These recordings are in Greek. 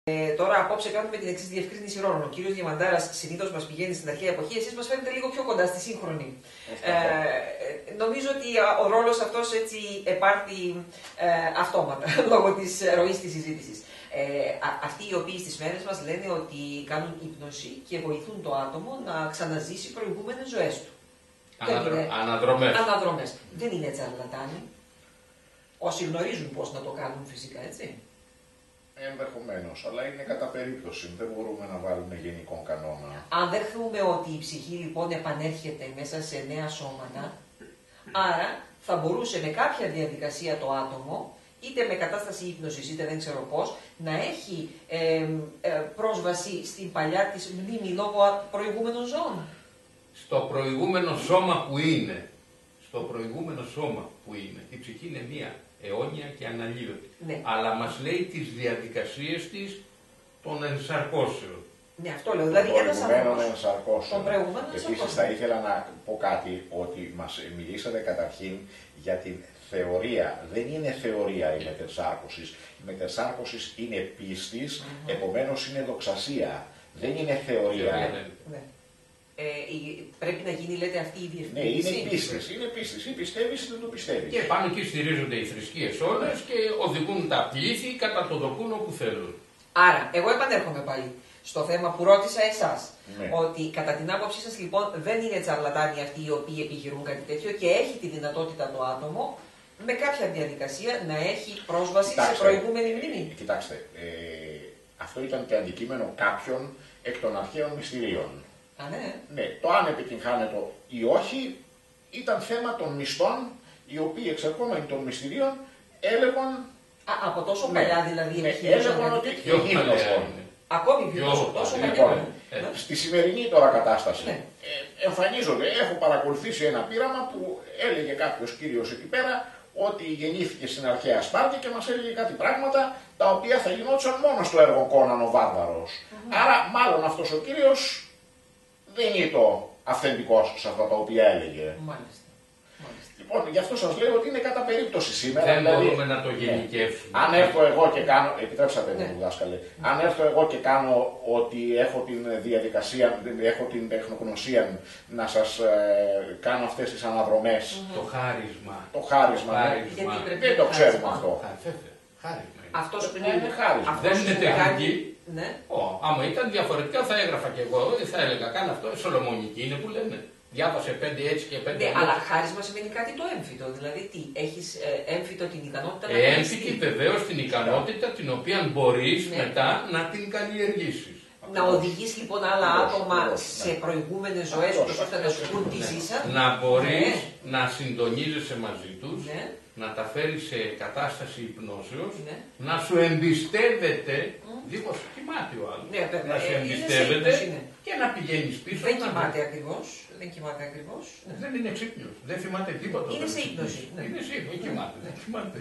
Τώρα απόψε κάνουμε την εξής διευκρίνηση ρόλων. Ο κύριος Διαμαντάρας συνήθως μας πηγαίνει στην αρχαία εποχή, εσείς μας φαίνεται λίγο πιο κοντά στη σύγχρονη. Νομίζω ότι ο ρόλος αυτός έτσι επάρθει αυτόματα λόγω της ροής της συζήτησης. Αυτοί οι οποίοι στις μέρες μας λένε ότι κάνουν ύπνωση και βοηθούν το άτομο να ξαναζήσει προηγούμενες ζωές του. Αναδρομές. Δεν είναι τσαρλατάνοι. Όσοι γνωρίζουν πώς να το κάνουν φυσικά, έτσι. Ενδεχομένως, αλλά είναι κατά περίπτωση. Δεν μπορούμε να βάλουμε γενικό κανόνα. Αν δεχθούμε ότι η ψυχή λοιπόν επανέρχεται μέσα σε νέα σώματα, άρα θα μπορούσε με κάποια διαδικασία το άτομο, είτε με κατάσταση ύπνωσης είτε δεν ξέρω πώς, να έχει πρόσβαση στην παλιά της μνήμη λόγω προηγούμενων ζώων. Στο προηγούμενο σώμα που είναι. Στο προηγούμενο σώμα που είναι. Η ψυχή είναι μία. Αιώνια και αναλύωτη. Ναι. Αλλά μας λέει τις διαδικασίες της των ενσαρκώσεων. Ναι, αυτό λέω. Δηλαδή, Προηγουμένων ενσαρκώσεων. Επίσης Επίσης θα ήθελα να πω κάτι, ότι μας μιλήσατε καταρχήν για την θεωρία. Δεν είναι θεωρία η μετενσάρκωση. Η μετενσάρκωση είναι πίστης, επομένως είναι δοξασία. Δεν είναι θεωρία. Ναι. Πρέπει να γίνει, λέτε, αυτή η διευκρίνηση. Ναι, είναι πίστης. Είναι πίστης. Ή πιστεύεις ή δεν το πιστεύεις. Και πάνω εκεί στηρίζονται οι θρησκείες όλες και οδηγούν τα πλήθη κατά το δοκούν όπου θέλουν. Άρα, εγώ επανέρχομαι πάλι στο θέμα που ρώτησα εσάς. Ναι. Ότι κατά την άποψή σας λοιπόν δεν είναι τσαρλατάνοι αυτοί οι οποίοι επιχειρούν κάτι τέτοιο και έχει τη δυνατότητα το άτομο με κάποια διαδικασία να έχει πρόσβαση σε προηγούμενη μνήμη. Κοιτάξτε, αυτό ήταν και αντικείμενο κάποιων εκ των αρχαίων μυστηρίων. Ναι. Ναι, το αν επιτυγχάνεται ή όχι ήταν θέμα των μυστών, οι οποίοι εξερχόμενοι των μυστηρίων έλεγαν. Από τόσο παλιά δηλαδή έλεγαν ότι ακόμη πιο τόσο παλιά. Στη σημερινή τώρα κατάσταση εμφανίζονται, έχω παρακολουθήσει ένα πείραμα που έλεγε κάποιος κύριος εκεί πέρα ότι γεννήθηκε στην αρχαία Σπάρτη και μας έλεγε κάτι πράγματα τα οποία θα γινόντουσαν μόνο στο έργο Κόναν ο Βάρβαρος. Άρα μάλλον αυτός ο κύριος δεν είναι το αυθεντικός σε αυτά τα οποία έλεγε. Μάλιστα. Λοιπόν, γι' αυτό σας λέω ότι είναι κατά περίπτωση σήμερα. Δεν δηλαδή, μπορούμε να το γενικεύσουμε. Αν έρθω εγώ και κάνω, επιτρέψατε μου δάσκαλε, αν έρθω εγώ και κάνω ότι έχω την διαδικασία, έχω την τεχνογνωσία να σας κάνω αυτές τις αναδρομές. Το χάρισμα. Το χάρισμα. Δεν το ξέρουμε αυτό. Χάρισμα. Αυτός που είναι χάρισμα. Δεν είναι τεχνική. Ναι. Άμα ήταν διαφορετικά θα έγραφα και εγώ, θα έλεγα κάνω αυτό, σολομονική είναι που λένε. Διάβασε 5 έτσι και 5 ναι, αλλά χάρισμα σημαίνει κάτι το έμφυτο. Δηλαδή τι, έχεις έμφυτο την ικανότητα να έμφυτη βεβαίως την ικανότητα την οποία μπορείς μετά να την καλλιεργήσεις. Να οδηγείς λοιπόν άλλα άτομα σε προηγούμενες ζωές τους ώστε να σου πούν τι ζήσαν. Να μπορείς να συντονίζεσαι μαζί τους, να τα φέρεις σε κατάσταση υπνώσεως, να σου εμπιστεύεται, δίχως κοιμάται ο άλλος, να σου εμπιστεύεται και να πηγαίνεις πίσω. Δεν κοιμάται ακριβώς. Δεν κοιμάται ακριβώς. Δεν είναι ξύπνιος. Δεν θυμάται τίποτα. Είναι σε ύπνωση. Είναι σε ύπνωση. Κοιμάται. Δεν κοιμάται.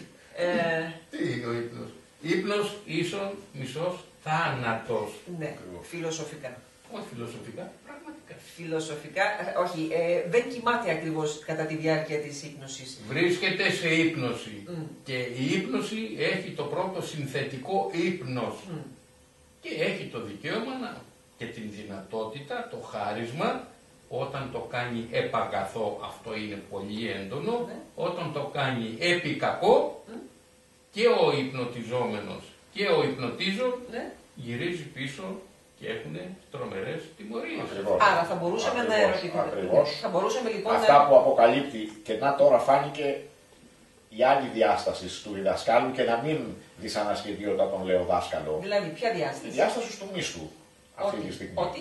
Τι είναι ο ύπνος. Ύπνος ίσον μισός θάνατος. Ναι, φιλοσοφικά. Όχι φιλοσοφικά, πραγματικά. Φιλοσοφικά, όχι, δεν κοιμάται ακριβώς κατά τη διάρκεια της ύπνωσης. Βρίσκεται σε ύπνωση. Και η ύπνωση έχει το πρώτο συνθετικό ύπνος. Και έχει το δικαίωμα και την δυνατότητα, το χάρισμα, όταν το κάνει επαγαθό, αυτό είναι πολύ έντονο, όταν το κάνει επί κακό, και ο υπνοτιζόμενος και ο υπνοτίζων γυρίζει πίσω και έχουν τρομερές τιμωρίες. Άρα θα μπορούσαμε να ερωτηθούμε. Θα μπορούσαμε λοιπόν αυτά που αποκαλύπτει και να τώρα φάνηκε η άλλη διάσταση του διδασκάλου και να μην δυσανασχετεί όταν τον λέω δάσκαλο. Δηλαδή, ποια διάσταση? Η διάσταση του μίσθου αυτή τη στιγμή. Ότι.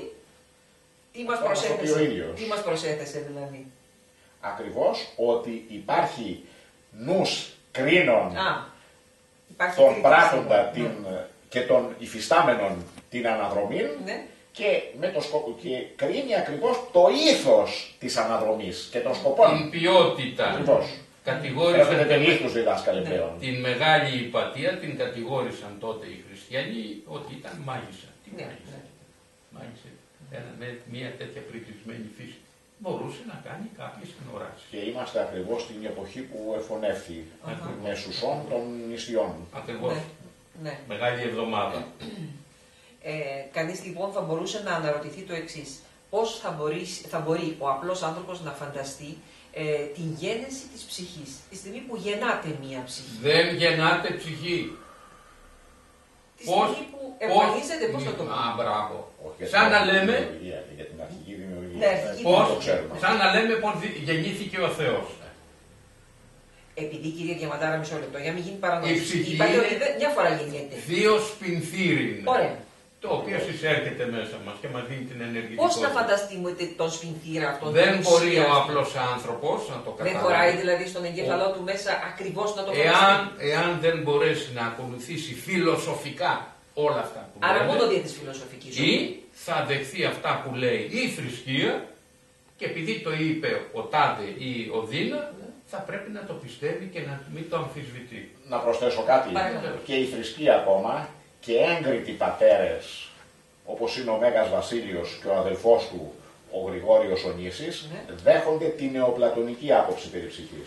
Τι μας προσέθεσε δηλαδή? Ακριβώς ότι υπάρχει νους κρίνων των πράττοντα και των υφιστάμενων την αναδρομή και κρίνει ακριβώς το ήθος της αναδρομής και των σκοπών. Την ποιότητα. Ακριβώς. Κατηγόρησαν την μεγάλη υπατία, την κατηγόρησαν τότε οι χριστιανοί ότι ήταν μάγισσα. Τι μάγισσα. Με μια τέτοια πρικρισμένη φύση. Μπορούσε να κάνει κάποιες συνοράσεις. Και είμαστε ακριβώς στην εποχή που εφωνεύθη με σουσών των νηστιών. Ακριβώς. Ναι. Μεγάλη εβδομάδα. Κανείς λοιπόν θα μπορούσε να αναρωτηθεί το εξής. Πώς θα μπορεί ο απλός άνθρωπος να φανταστεί την γέννηση της ψυχής, τη στιγμή που γεννάται μία ψυχή. Δεν γεννάται ψυχή. Τη στιγμή που εμφανίζεται, πώς θα το πούμε. Μπράβο. Όχι, Σαν να λέμε, για την αρχική δημιουργία. Ναι, αρχική πώς, το ξέρουμε. σαν να λέμε πώς γεννήθηκε ο Θεός. Επειδή, κύριε Διαμαντάρα, μισό λεπτό, για να μην γίνει παρανόηση. Η ψυχή Είπατε είναι ότι μια φορά γεννιέται. Θείο σπινθύριν. Ωραία. Το οποίο συσέρχεται μέσα μας και μας δίνει την ενεργητικότητα. Πώς να φανταστούμε τον σφινθήρα αυτόν? Δεν μπορεί ο απλός άνθρωπος να το καταλάβει. Δεν χωράει δηλαδή στον εγκέφαλό του μέσα ακριβώς να το φανταστεί. Εάν δεν μπορέσει να ακολουθήσει φιλοσοφικά όλα αυτά που Άρα λέμε, μόνο δια της φιλοσοφικής. ή θα δεχθεί αυτά που λέει η θρησκεία και επειδή το είπε ο Τάδε ή ο Δίνα, θα πρέπει να το πιστεύει και να μην το αμφισβητεί. Να προσθέσω κάτι. Παρακαλώ. Και η θρησκεία ακόμα και έγκριτοι πατέρες όπως είναι ο Μέγας Βασίλειος και ο αδελφός του ο Γρηγόριος Ονήσης, δέχονται την νεοπλατωνική άποψη περί ψυχής.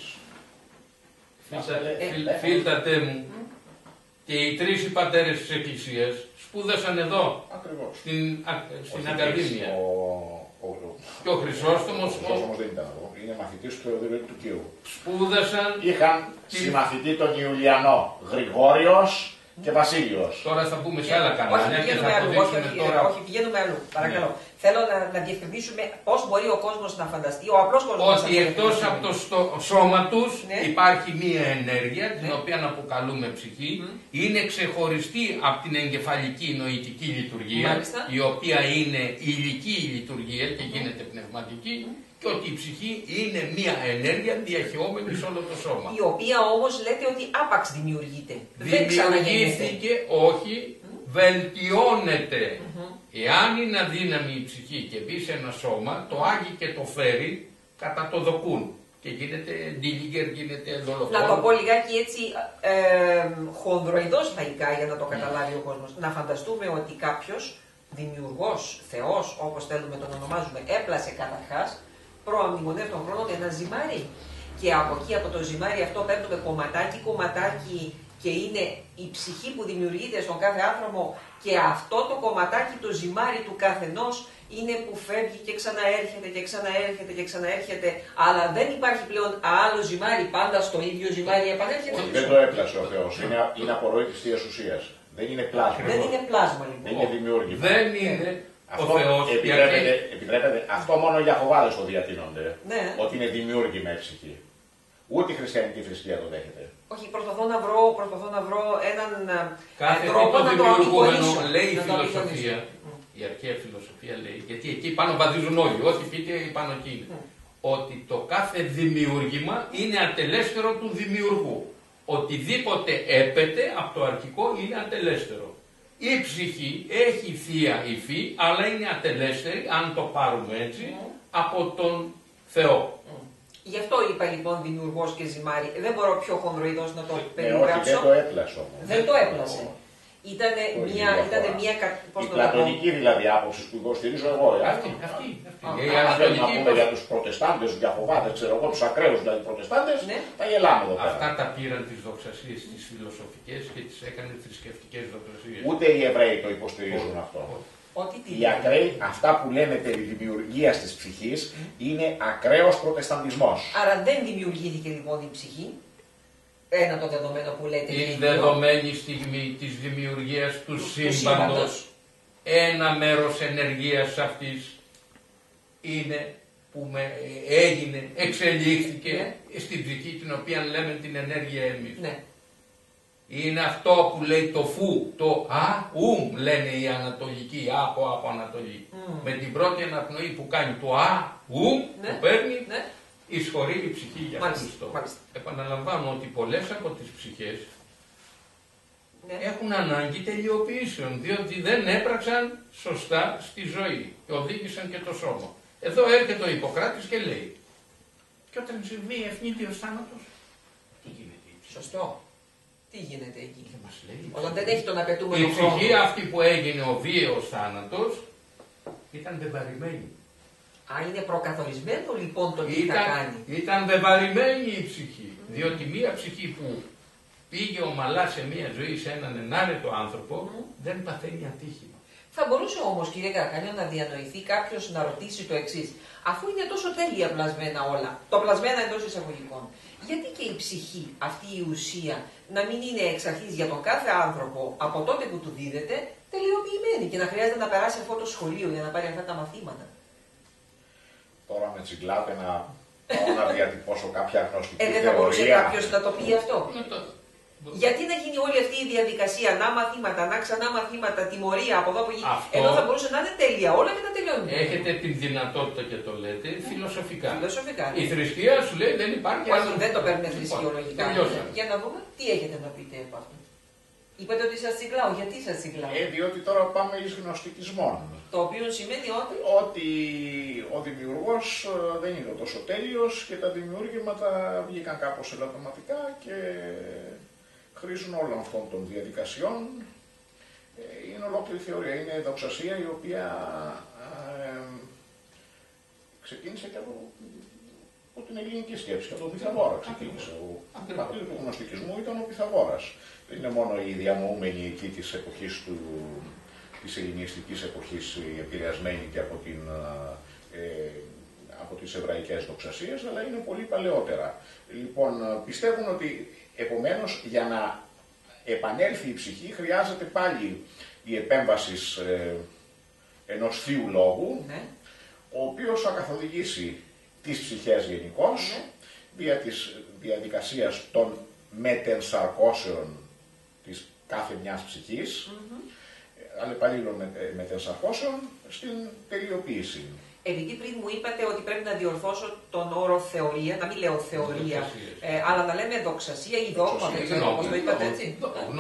Φίλτατε μου, και οι τρεις οι πατέρες της Εκκλησίας σπούδασαν εδώ, Ακριβώς. στην Ακαδήμια. Και ο Χρυσόστομος δεν ήταν εδώ, είναι μαθητής του Θεοδωρίου του Κίου. Σπούδασαν. Είχαν συμμαθητή τον Ιουλιανό, Γρηγόριος και Βασίλειος. Τώρα θα πούμε σε άλλα κανάλια και θα αποδείξουμε τώρα. Όχι, πηγαίνουμε αλλού. Παρακαλώ. Θέλω να διευκρινίσουμε πώς μπορεί ο κόσμος να φανταστεί, ο απλός κόσμος. Ότι εκτός από το σώμα τους υπάρχει μία ενέργεια, την Ναι. οποία αποκαλούμε ψυχή, είναι ξεχωριστή από την εγκεφαλική νοητική λειτουργία, Μάλιστα. η οποία είναι ηλική λειτουργία και γίνεται πνευματική, και ότι η ψυχή είναι μία ενέργεια διαχειόμενη σε όλο το σώμα. Η οποία όμως λέτε ότι άπαξ δημιουργείται. Δεν ξαναγεννιέται. Δημιουργήθηκε, όχι, βελτιώνεται. Εάν είναι αδύναμη η ψυχή και μπει σε ένα σώμα, το άγει και το φέρει κατά το δοκούν. Και γίνεται ντίλιγκερ, γίνεται δολοφόνο. Να το πω λιγάκι έτσι χονδροειδώς λαϊκά για να το καταλάβει ο κόσμος. Να φανταστούμε ότι κάποιος δημιουργός, θεός, όπως θέλουμε τον ονομάζουμε, έπλασε καταρχάς προαμνημονεύτων χρόνων ένα ζυμάρι. Και από εκεί, από το ζυμάρι αυτό παίρνουμε κομματάκι και είναι η ψυχή που δημιουργείται στον κάθε άνθρωπο και αυτό το κομματάκι, το ζυμάρι του καθενός είναι που φεύγει και ξαναέρχεται και ξαναέρχεται και ξαναέρχεται, αλλά δεν υπάρχει πλέον άλλο ζυμάρι, πάντα στο ίδιο ζυμάρι επανέρχεται. Δεν το έπλασε ο Θεός, είναι απορροή της Θείας Ουσίας. Δεν είναι πλάσμα. Δεν είναι πλάσμα λοιπόν. Δεν είναι δημιούργημα. Δεν είναι Αυτό ο Θεός. επιτρέπεται, αυτό μόνο οι Ιαχωβάδες το διατείνονται. Ναι. Ότι είναι δημιούργημα η ψυχή. Ούτε η χριστιανική θρησκεία το δέχεται. Όχι, προσπαθώ να βρω έναν Κάθε τρόπο το να το δημιουργούμενο, απεικονίσω. λέει η Να το φιλοσοφία, η αρχαία φιλοσοφία λέει, γιατί εκεί πάνω βαδίζουν όλοι, ό,τι πείτε πάνω εκεί είναι, ότι το κάθε δημιούργημα είναι ατελέστερο του δημιουργού. Οτιδήποτε έπεται από το αρχικό είναι ατελέστερο. Η ψυχή έχει θεία υφή, αλλά είναι ατελέστερη, αν το πάρουμε έτσι, από τον Θεό. Γι' αυτό είπα λοιπόν δημιουργός και ζυμάρι. Δεν μπορώ πιο χονδροειδώς να το Όχι, περιγράψω. δεν το έπλασε όμως. Δεν το έπλασε. Ήτανε μια. Πώς Η να το πω. πλατωνική δηλαδή άποψη που υποστηρίζω εγώ. Αυτή. Αν θέλουμε να πούμε για τους προτεστάντες, τους Ιαχωβάδες, ξέρω εγώ, τους ακραίους δηλαδή προτεστάντες, Ναι. θα γελάμε εδώ πέρα. Αυτά τα πήραν τις δοξασίες τις φιλοσοφικές και τις έκανε θρησκευτικές δοξασίες. Ούτε οι Εβραίοι το υποστηρίζουν αυτό. Ότι τι. Οι ακραίοι, αυτά που λένε περί δημιουργίας της ψυχής, είναι ακραίος προτεσταντισμός. Άρα δεν δημιουργήθηκε λοιπόν η ψυχή. Ένα το δεδομένο που λέτε. Την δεδομένη στιγμή της δημιουργίας του σύμπαντος, ένα μέρος ενεργείας αυτής είναι που έγινε, εξελίχθηκε στην ψυχή την οποία λέμε την ενέργεια εμείς. Ναι. Είναι αυτό που λέει το φου, το λένε οι Ανατολικοί, από Ανατολή. Με την πρώτη αναπνοή που κάνει το που παίρνει, εισχωρεί η ψυχή για αυτούς το. Επαναλαμβάνω ότι πολλές από τις ψυχές έχουν ανάγκη τελειοποιήσεων, διότι δεν έπραξαν σωστά στη ζωή και οδήγησαν και το σώμα. Εδώ έρχεται ο Ιπποκράτης και λέει, και όταν συμβεί ευνίδιος θάνατος, τι γίνεται η ψυχή? Σωστό. Τι γίνεται εκεί? Και μας λέει, Όταν δεν έχει τον απαιτούμενο η χρόνο. ψυχή αυτή που έγινε ο βίαιος θάνατος ήταν βεβαρημένη. Είναι προκαθορισμένο λοιπόν το τι θα κάνει. Ήταν βεβαρημένη η ψυχή, διότι μία ψυχή που πήγε ομαλά σε μια ζωή, σε έναν ενάρετο άνθρωπο, δεν παθαίνει ατύχημα. Θα μπορούσε όμως, κύριε Καρακανιό, να διανοηθεί κάποιος να ρωτήσει το εξής. Αφού είναι τόσο τέλεια πλασμένα όλα, το πλασμένα εντός εισαγωγικών, γιατί και η ψυχή, αυτή η ουσία, να μην είναι εξ αρχής για τον κάθε άνθρωπο από τότε που του δίδεται τελειοποιημένη και να χρειάζεται να περάσει αυτό το σχολείο για να πάρει αυτά τα μαθήματα. Τώρα με τσιγκλάτε να πάω να διατυπώσω κάποια γνωστική δεν θα μπορούσε θεωρία. κάποιος να το πει αυτό. Γιατί να γίνει όλη αυτή η διαδικασία, να μαθήματα, να ξανά μαθήματα, τιμωρία από εδώ που γίνει. Ενώ θα μπορούσε να είναι τέλεια όλα και να τελειώνει. Έχετε την δυνατότητα και το λέτε φιλοσοφικά. Φιλοσοφικά. Η θρησκεία σου λέει δεν υπάρχει. Όχι, δεν το παίρνουν θρησκειολογικά. Για να δούμε τι έχετε να πείτε από αυτό. Είπατε ότι σας τσιγκλάω. Γιατί σας τσιγκλάω? Διότι τώρα πάμε εις γνωστικισμόν. Το οποίο σημαίνει ότι. Ότι ο δημιουργός δεν είναι τόσο τέλειος και τα δημιούργηματα βγήκαν κάπως ελαττωματικά και χρήζουν όλων αυτών των διαδικασιών. Είναι ολόκληρη θεωρία. Είναι δοξασία η οποία ξεκίνησε και από την ελληνική σκέψη, από τον Πυθαγόρα ξεκίνησε. Ο πατήρ του γνωστικισμού ήταν ο Πυθαγόρας. Δεν είναι μόνο οι διανοούμενοι εκεί της εποχής της ελληνιστικής εποχής, επηρεασμένοι και από τις εβραϊκές δοξασίες, αλλά είναι πολύ παλαιότερα. Λοιπόν, πιστεύουν ότι επομένως για να επανέλθει η ψυχή χρειάζεται πάλι η επέμβαση ενός θείου λόγου, ο οποίος θα καθοδηγήσει τις ψυχές γενικώς, δια της διαδικασίας των μετενσαρκώσεων της κάθε μιας ψυχής, αλλεπαλλήλων μετενσαρκώσεων, στην τελειοποίηση. Επειδή πριν μου είπατε ότι πρέπει να διορθώσω τον όρο θεωρία, να μην λέω θεωρία, αλλά να λέμε δοξασία ή δόγμα, δεν ξέρω πώς το είπατε έτσι.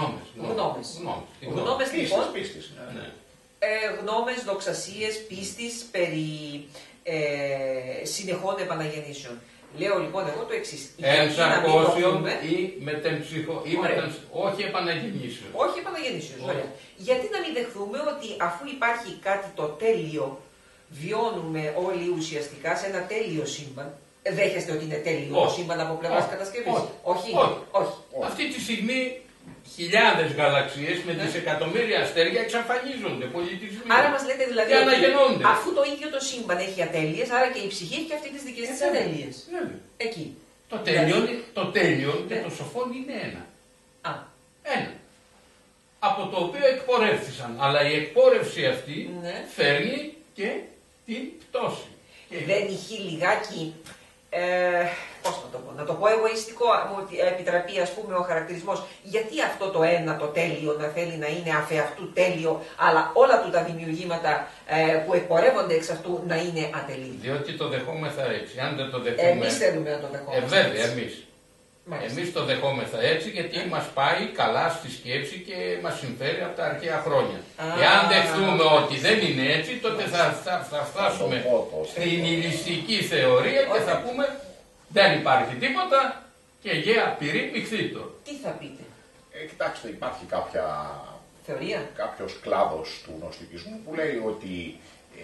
Γνώμες λοιπόν, γνώμες, δοξασίες, πίστης περί συνεχών επαναγεννήσεων. Λέω λοιπόν εγώ το εξής. Ενσαρκώσεων ή όχι επαναγεννήσεων. Όχι επαναγεννήσεων, ωραία. Γιατί να μην δεχθούμε ότι αφού υπάρχει κάτι το τέλειο, βιώνουμε όλοι ουσιαστικά σε ένα τέλειο σύμπαν. Δέχεστε ότι είναι τέλειο το σύμπαν από πλευράς κατασκευής? Όχι. Αυτή τη στιγμή χιλιάδες γαλαξίες με δισεκατομμύρια αστέρια εξαφανίζονται πολιτισμοί. Άρα μας λέτε δηλαδή ότι αφού το ίδιο το σύμπαν έχει ατέλειες, άρα και η ψυχή έχει και αυτή τις δικές της ατέλειες. Εκεί. Το τέλειον και το σοφόν είναι ένα. Ένα. Από το οποίο εκπορεύθησαν. Αλλά η εκπόρευση αυτή φέρνει και την πτώση. Δεν είχε λιγάκι, πώς να το πω, να το πω εγωιστικό, μου επιτραπεί ας πούμε ο χαρακτηρισμός, γιατί αυτό το ένα το τέλειο να θέλει να είναι αφεαυτού τέλειο, αλλά όλα του τα δημιουργήματα που εκπορεύονται εξ αυτού να είναι ατελή. Διότι το δεχόμεθα έτσι. Αν δεν το δεχούμε. Εμείς θέλουμε να το δεχόμαστε. Βέβαια, εμείς. Εμείς το δεχόμεθα έτσι γιατί μας πάει καλά στη σκέψη και μας συμφέρει από τα αρχαία χρόνια. Εάν δεχτούμε ότι δεν είναι έτσι, τότε θα φτάσουμε στην ηλιστική θεωρία και θα πούμε δεν υπάρχει τίποτα και γέα πυρή πηχθήτω. Τι θα πείτε? Κοιτάξτε, υπάρχει κάποιος κλάδος του γνωστικισμού που λέει ότι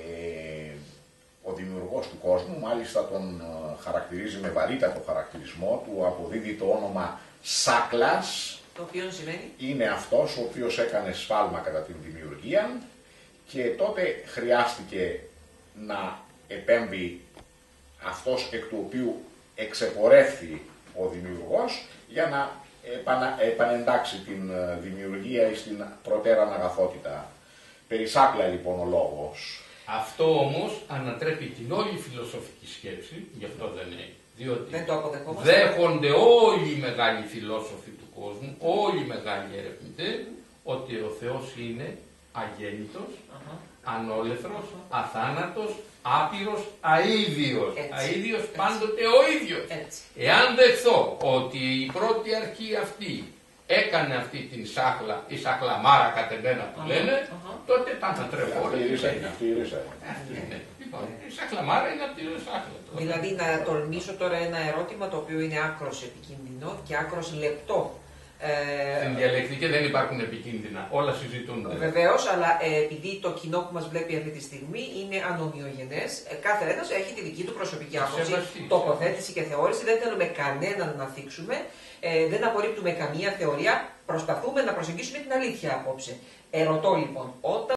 ο δημιουργός του κόσμου, μάλιστα τον χαρακτηρίζει με βαρύτατο χαρακτηρισμό, του αποδίδει το όνομα Σάκλας. Το οποίο σημαίνει? Είναι αυτός ο οποίος έκανε σφάλμα κατά την δημιουργία και τότε χρειάστηκε να επέμβει αυτός εκ του οποίου εξεπορεύθη ο δημιουργός για να επανεντάξει την δημιουργία στην προτέραν αγαθότητα. Περί Σάκλα λοιπόν ο λόγος. Αυτό όμως ανατρέπει την όλη φιλοσοφική σκέψη, γι' αυτό δεν είναι. Διότι δέχονται όλοι οι μεγάλοι φιλόσοφοι του κόσμου, όλοι οι μεγάλοι ερευνητές, ότι ο Θεός είναι αγέννητος, ανόλεθρος, αθάνατος, άπειρος, αίδιος. Αίδιος πάντοτε ο ίδιος. Εάν δεχθώ ότι η πρώτη αρχή αυτή έκανε αυτή την σάχλα, η σαχλαμάρα κατ' εμένα που λένε, τότε τα ανατρέφω όλα. Λοιπόν, η σαχλαμάρα είναι αυτή η σάχλα. Δηλαδή να τολμήσω τώρα ένα ερώτημα το οποίο είναι άκρος επικίνδυνο και άκρος λεπτό Στην διαλεκτική δεν υπάρχουν επικίνδυνα, όλα συζητούνται. Βεβαίως, αλλά επειδή το κοινό που μας βλέπει αυτή τη στιγμή είναι ανομοιογενές, κάθε ένας έχει τη δική του προσωπική άποψη, τοποθέτηση και θεώρηση. Δεν θέλουμε κανέναν να θίξουμε, δεν απορρίπτουμε καμία θεωρία. Προσπαθούμε να προσεγγίσουμε την αλήθεια απόψε. Ερωτώ λοιπόν, όταν